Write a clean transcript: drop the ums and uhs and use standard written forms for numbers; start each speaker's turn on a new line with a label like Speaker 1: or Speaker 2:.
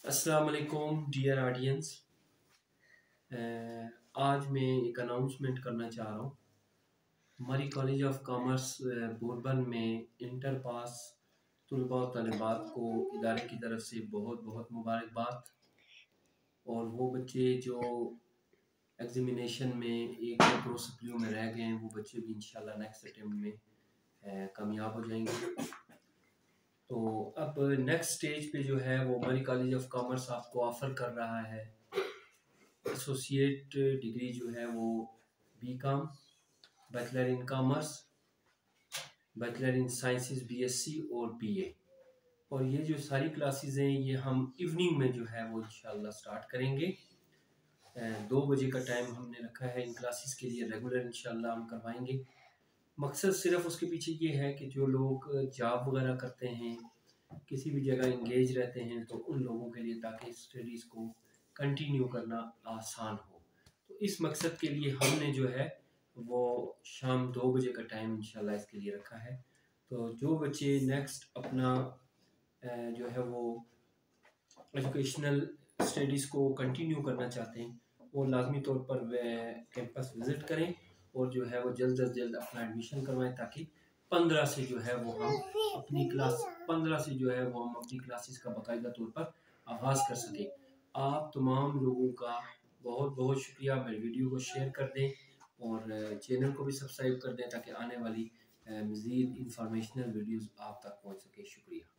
Speaker 1: अस्सलाम वालेकुम dear audience. आज मैं एक अनाउंसमेंट करना चाह रहा हूँ। हमारी कॉलेज ऑफ कॉमर्स बोरबन में इंटर पास तलबा और तलबात को इदारे की तरफ से बहुत बहुत मुबारकबाद। और वो बच्चे जो एग्ज़ामिनेशन में एक प्रोसिक्यू में रह गए हैं वो बच्चे भी इंशाल्लाह नेक्स्ट अटेम्प्ट में कामयाब हो जाएंगे। तो अब नेक्स्ट स्टेज पे जो है वो हमारी कॉलेज ऑफ कॉमर्स आपको ऑफ़र कर रहा है एसोसिएट डिग्री जो है वो BCom, bachelor in commerce, bachelor in sciences BSc और बीए। और ये जो सारी क्लासेस हैं ये हम इवनिंग में जो है वो इंशाल्लाह स्टार्ट करेंगे। 2 बजे का टाइम हमने रखा है इन क्लासेस के लिए। रेगुलर इंशाल्लाह हम करवाएंगे। मकसद सिर्फ उसके पीछे ये है कि जो लोग जॉब वगैरह करते हैं, किसी भी जगह इंगेज रहते हैं, तो उन लोगों के लिए ताकि स्टडीज़ को कंटिन्यू करना आसान हो। तो इस मकसद के लिए हमने जो है वो शाम 2 बजे का टाइम इंशाल्लाह इसके लिए रखा है। तो जो बच्चे नेक्स्ट अपना जो है वो एजुकेशनल स्टडीज़ को कंटिन्यू करना चाहते हैं वो लाजमी तौर पर कैंपस विज़िट करें और जो है वो जल्द अज जल्द अपना एडमिशन करवाएं ताकि 15 से जो है वो हम अपनी क्लास 15 से जो है वो हम अपनी क्लासेस का बाकायदा तौर पर आगाज़ कर सकें। आप तमाम लोगों का बहुत बहुत शुक्रिया। मेरे वीडियो को शेयर कर दें और चैनल को भी सब्सक्राइब कर दें ताकि आने वाली मज़ीद इंफॉर्मेशनल वीडियोज़ आप तक पहुँच सके। शुक्रिया।